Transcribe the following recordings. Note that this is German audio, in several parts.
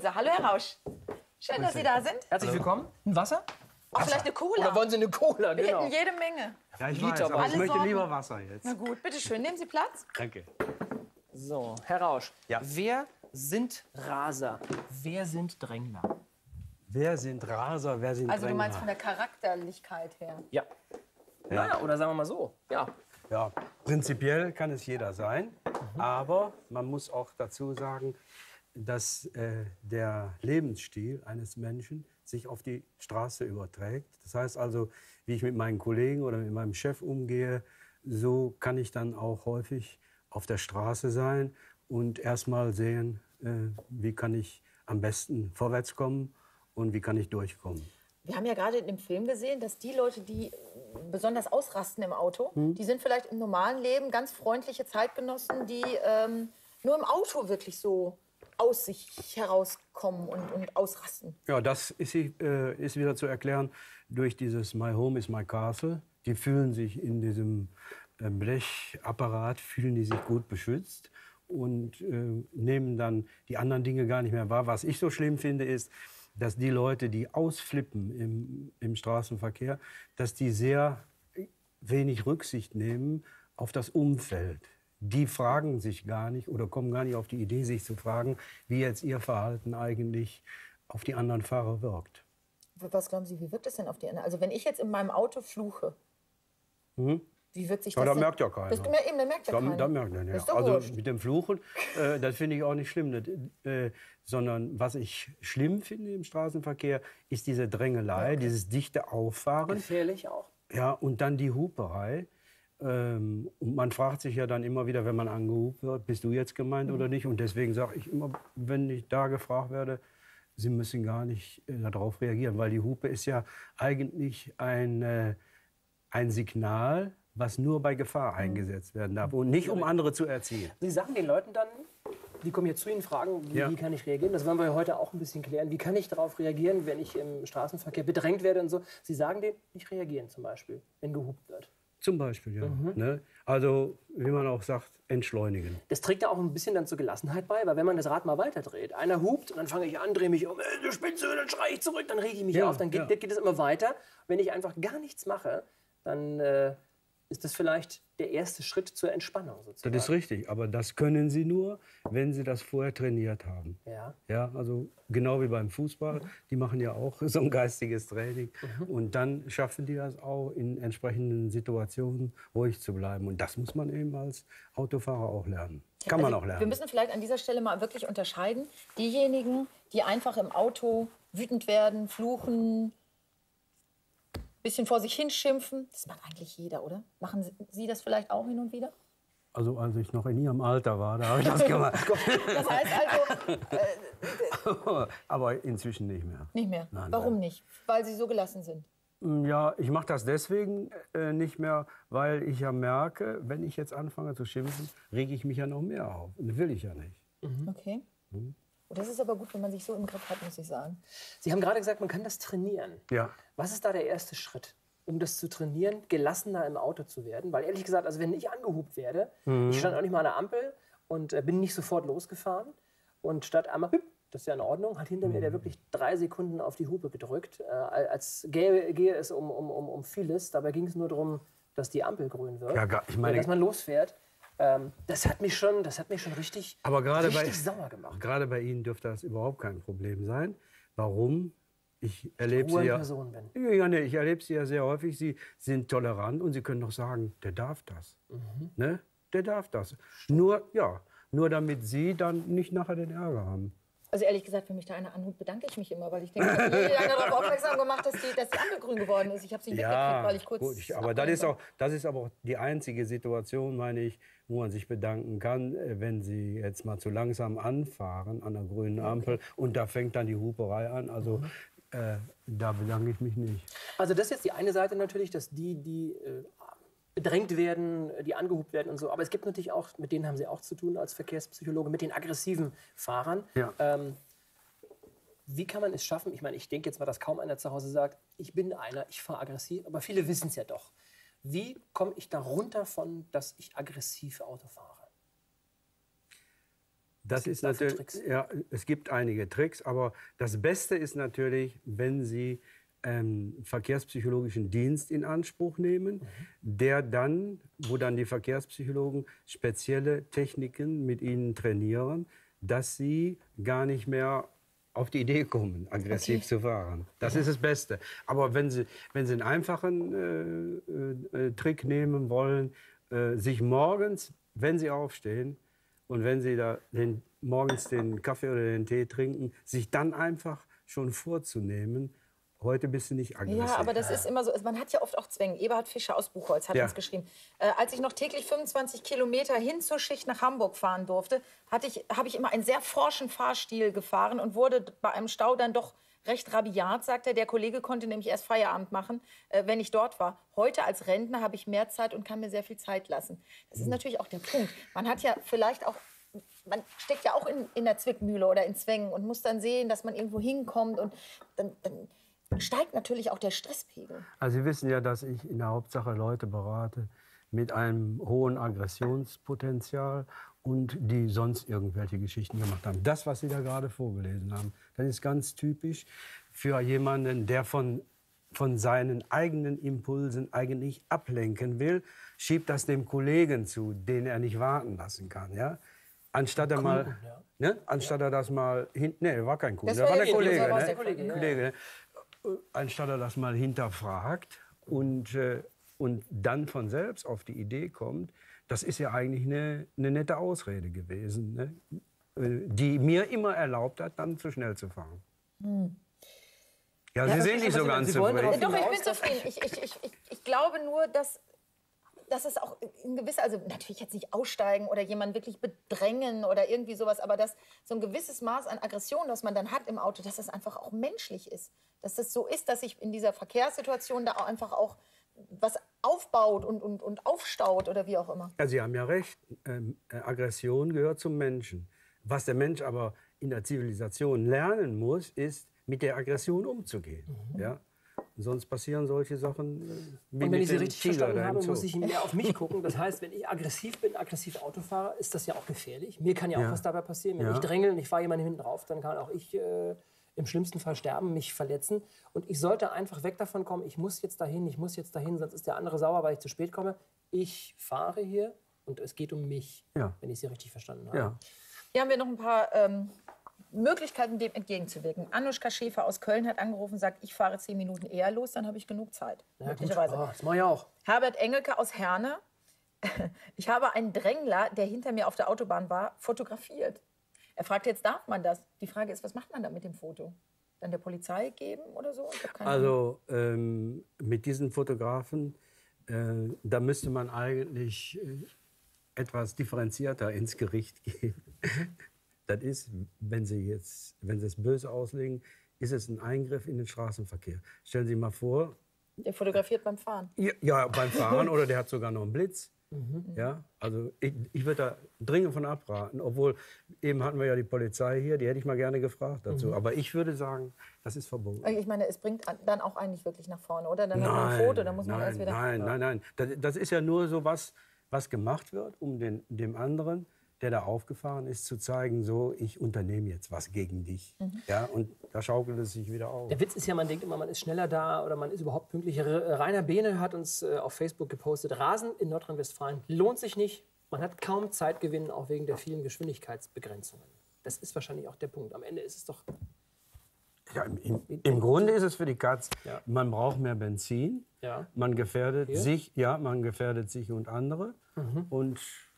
Also, hallo Herr Rausch. Schön, dass Sie da sind. Herzlich willkommen. Ein Wasser? Auch vielleicht eine Cola. Oder wollen Sie eine Cola? Wir Genau. hätten jede Menge. Ja, ich Liter, weiß, aber ich alle möchte Sorten. lieber Wasser jetzt. Na gut, bitte schön, nehmen Sie Platz. Danke. So, Herr Rausch. Ja. Wer sind Raser? Wer sind Drängler? Wer sind Raser, wer sind Also du Drängler? meinst von der Charakterlichkeit her. Ja. Ja, oder sagen wir mal so. Ja. Ja, prinzipiell kann es jeder sein, aber man muss auch dazu sagen, dass der Lebensstil eines Menschen sich auf die Straße überträgt. Das heißt also, wie ich mit meinen Kollegen oder mit meinem Chef umgehe, so kann ich dann auch häufig auf der Straße sein und erstmal sehen, wie kann ich am besten vorwärts kommen und wie kann ich durchkommen. Wir haben ja gerade in dem Film gesehen, dass die Leute, die besonders ausrasten im Auto, die sind vielleicht im normalen Leben ganz freundliche Zeitgenossen, die nur im Auto wirklich so aus sich herauskommen und ausrasten. Ja, das ist wieder zu erklären durch dieses My Home is my Castle. Die fühlen sich in diesem Blechapparat, fühlen die sich gut beschützt und nehmen dann die anderen Dinge gar nicht mehr wahr. Was ich so schlimm finde, ist, dass die Leute, die ausflippen im Straßenverkehr, dass die sehr wenig Rücksicht nehmen auf das Umfeld. Die fragen sich gar nicht oder kommen gar nicht auf die Idee, sich zu fragen, wie jetzt ihr Verhalten eigentlich auf die anderen Fahrer wirkt. Was glauben Sie, wie wirkt es denn auf die anderen? Also wenn ich jetzt in meinem Auto fluche, wie wirkt sich das Ja, da denn? merkt ja keiner. Das, eben, da merkt ja keiner. Da merkt man, ja. Ist doch Also wurscht. mit dem Fluchen, das finde ich auch nicht schlimm. Sondern was ich schlimm finde im Straßenverkehr, ist diese Drängelei, dieses dichte Auffahren. Gefährlich auch. Ja, und dann die Huperei. Und man fragt sich ja dann immer wieder, wenn man angehupt wird, bist du jetzt gemeint oder nicht? Und deswegen sage ich immer, wenn ich da gefragt werde, Sie müssen gar nicht darauf reagieren. Weil die Hupe ist ja eigentlich ein Signal, was nur bei Gefahr eingesetzt werden darf und nicht, um andere zu erziehen. Sie sagen den Leuten dann, die kommen jetzt zu Ihnen, fragen, wie kann ich reagieren? Das wollen wir heute auch ein bisschen klären. Wie kann ich darauf reagieren, wenn ich im Straßenverkehr bedrängt werde und so? Sie sagen denen, nicht reagieren zum Beispiel, wenn gehupt wird. Zum Beispiel, ja. Ne? Also, wie man auch sagt, entschleunigen. Das trägt ja auch ein bisschen dann zur Gelassenheit bei, weil wenn man das Rad mal weiterdreht, einer hupt und dann fange ich an, drehe mich um, du spinnst, dann schreie ich zurück, dann rege ich mich auf, dann geht es immer weiter. Wenn ich einfach gar nichts mache, dann ist das vielleicht der erste Schritt zur Entspannung sozusagen. Das ist richtig, aber das können Sie nur, wenn Sie das vorher trainiert haben. Ja. Ja, also genau wie beim Fußball, die machen ja auch so ein geistiges Training. Und dann schaffen die das auch, in entsprechenden Situationen ruhig zu bleiben. Und das muss man eben als Autofahrer auch lernen. Kann man auch lernen. Wir müssen vielleicht an dieser Stelle mal wirklich unterscheiden. Diejenigen, die einfach im Auto wütend werden, fluchen, bisschen vor sich hinschimpfen, das macht eigentlich jeder, oder? Machen Sie das vielleicht auch hin und wieder? Also als ich noch in Ihrem Alter war, da habe ich das gemacht. Das heißt also, Aber inzwischen nicht mehr. nicht mehr. Nein, Warum nein. nicht? Weil Sie so gelassen sind. Ja, ich mache das deswegen nicht mehr, weil ich ja merke, wenn ich jetzt anfange zu schimpfen, rege ich mich ja noch mehr auf. Und das will ich ja nicht. Okay. Und das ist aber gut, wenn man sich so im Griff hat, muss ich sagen. Sie haben gerade gesagt, man kann das trainieren. Ja. Was ist da der erste Schritt, um das zu trainieren, gelassener im Auto zu werden? Weil ehrlich gesagt, also wenn ich angehupt werde, ich stand auch nicht mal an der Ampel und bin nicht sofort losgefahren. Und statt einmal, das ist ja in Ordnung, hat hinter mir der wirklich 3 Sekunden auf die Hupe gedrückt. Als gehe es um vieles. Dabei ging es nur darum, dass die Ampel grün wird. Ja, ich meine, dass man losfährt. Das hat mich schon richtig, aber richtig sauer gemacht. Gerade bei Ihnen dürfte das überhaupt kein Problem sein. Warum? Ich erlebe Sie ja, Person bin. ja, nee, ich erlebe Sie ja sehr häufig. Sie sind tolerant und Sie können doch sagen, der darf das. Ne? Der darf das. Nur damit Sie dann nicht nachher den Ärger haben. Also ehrlich gesagt, wenn mich da einer anruft, bedanke ich mich immer, weil ich denke, ich habe lange darauf aufmerksam gemacht, dass die Ampel grün geworden ist. Ich habe sie nicht weggekriegt, weil ich kurz... gut, aber das ist aber auch die einzige Situation, meine ich, wo man sich bedanken kann, wenn Sie jetzt mal zu langsam anfahren an der grünen Ampel und da fängt dann die Huperei an. Also da bedanke ich mich nicht. Also das ist jetzt die eine Seite natürlich, dass die bedrängt werden, die angehupt werden und so. Aber es gibt natürlich auch, mit denen haben Sie auch zu tun als Verkehrspsychologe, mit den aggressiven Fahrern. Ja. Wie kann man es schaffen? Ich meine, ich denke jetzt mal, dass kaum einer zu Hause sagt, ich bin einer, ich fahre aggressiv. Aber viele wissen es ja doch. Wie komme ich da runter von, dass ich aggressiv Auto fahre? Das ist natürlich, ja, es gibt einige Tricks, aber das Beste ist natürlich, wenn Sie verkehrspsychologischen Dienst in Anspruch nehmen, der dann, wo dann die Verkehrspsychologen spezielle Techniken mit Ihnen trainieren, dass Sie gar nicht mehr auf die Idee kommen, aggressiv zu fahren. Das ist das Beste. Aber wenn Sie einen einfachen Trick nehmen wollen, sich morgens, wenn Sie aufstehen und wenn Sie da morgens den Kaffee oder den Tee trinken, sich dann einfach schon vorzunehmen, heute bist du nicht aggressiv. Ja, aber das ist immer so. Man hat ja oft auch Zwänge. Eberhard Fischer aus Buchholz hat uns geschrieben. Als ich noch täglich 25 Kilometer hin zur Schicht nach Hamburg fahren durfte, habe ich immer einen sehr forschen Fahrstil gefahren und wurde bei einem Stau dann doch recht rabiat, sagt er. Der Kollege konnte nämlich erst Feierabend machen, wenn ich dort war. Heute als Rentner habe ich mehr Zeit und kann mir sehr viel Zeit lassen. Das ist natürlich auch der Punkt. Man hat ja vielleicht auch... Man steckt ja auch in der Zwickmühle oder in Zwängen und muss dann sehen, dass man irgendwo hinkommt. Und dann steigt natürlich auch der Stresspegel. Also Sie wissen ja, dass ich in der Hauptsache Leute berate mit einem hohen Aggressionspotenzial und die sonst irgendwelche Geschichten gemacht haben. Das, was Sie da gerade vorgelesen haben, das ist ganz typisch für jemanden, der von seinen eigenen Impulsen eigentlich ablenken will, schiebt das dem Kollegen zu, den er nicht warten lassen kann. Ja? Anstatt er das mal nee, war kein Kunde, das war der Kollege. Anstatt er das mal hinterfragt und dann von selbst auf die Idee kommt, das ist ja eigentlich eine nette Ausrede gewesen, ne? Die mir immer erlaubt hat, dann zu schnell zu fahren. Ja, Sie sehen nicht so ganz zufrieden. Doch, ich bin zufrieden. Ich glaube nur, dass es auch in gewisser, also natürlich jetzt nicht aussteigen oder jemanden wirklich bedrängen oder irgendwie sowas, aber dass so ein gewisses Maß an Aggression, das man dann hat im Auto, dass das einfach auch menschlich ist. Dass das so ist, dass sich in dieser Verkehrssituation da auch einfach auch was aufbaut und aufstaut oder wie auch immer. Ja, Sie haben ja recht. Aggression gehört zum Menschen. Was der Mensch aber in der Zivilisation lernen muss, ist, mit der Aggression umzugehen. Ja? Sonst passieren solche Sachen wie und wenn mit ich Sie dem richtig Tiger verstanden da im habe, Zoo. muss ich mehr auf mich gucken. Das heißt, wenn ich aggressiv bin, aggressiv Auto fahre, ist das ja auch gefährlich. Mir kann ja auch was dabei passieren. Wenn ich dränge und ich fahre jemanden hinten drauf, dann kann auch ich im schlimmsten Fall sterben, mich verletzen. Und ich sollte einfach weg davon kommen, ich muss jetzt dahin, sonst ist der andere sauer, weil ich zu spät komme. Ich fahre hier und es geht um mich, wenn ich Sie richtig verstanden habe. Ja. Hier haben wir noch ein paar Möglichkeiten, dem entgegenzuwirken. Anuschka Schäfer aus Köln hat angerufen und sagt, ich fahre 10 Minuten eher los, dann habe ich genug Zeit. Ja, möglicherweise. Das mache ich auch. Herbert Engelke aus Herne. Ich habe einen Drängler, der hinter mir auf der Autobahn war, fotografiert. Er fragt jetzt, darf man das? Die Frage ist, was macht man da mit dem Foto? Dann der Polizei geben oder so? Also mit diesen Fotografen, da müsste man eigentlich etwas differenzierter ins Gericht gehen. Das ist, wenn Sie es böse auslegen, ist es ein Eingriff in den Straßenverkehr. Stellen Sie sich mal vor... Der fotografiert beim Fahren. Ja, beim Fahren oder der hat sogar noch einen Blitz. Ja, also ich würde da dringend von abraten. Obwohl, eben hatten wir ja die Polizei hier, die hätte ich mal gerne gefragt dazu. Aber ich würde sagen, das ist verboten. Ich meine, es bringt dann auch eigentlich wirklich nach vorne, oder? Dann hat man ein Foto, dann muss man erst wieder... Nein. Das ist ja nur so was gemacht wird, um dem anderen, der da aufgefahren ist, zu zeigen, so, ich unternehme jetzt was gegen dich. Ja, und da schaukelt es sich wieder auf. Der Witz ist ja, man denkt immer, man ist schneller da oder man ist überhaupt pünktlicher. Rainer Behne hat uns auf Facebook gepostet, Rasen in Nordrhein-Westfalen lohnt sich nicht. Man hat kaum Zeitgewinn, auch wegen der vielen Geschwindigkeitsbegrenzungen. Das ist wahrscheinlich auch der Punkt. Am Ende ist es doch... Ja, im Grunde ist es für die Katz, man braucht mehr Benzin, man gefährdet sich und andere. Und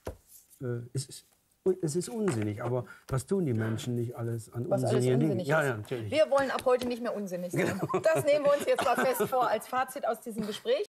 es ist unsinnig, aber was tun die Menschen nicht alles an unsinnigen Dingen? Ja, natürlich. Wir wollen ab heute nicht mehr unsinnig sein. Das nehmen wir uns jetzt mal fest vor als Fazit aus diesem Gespräch.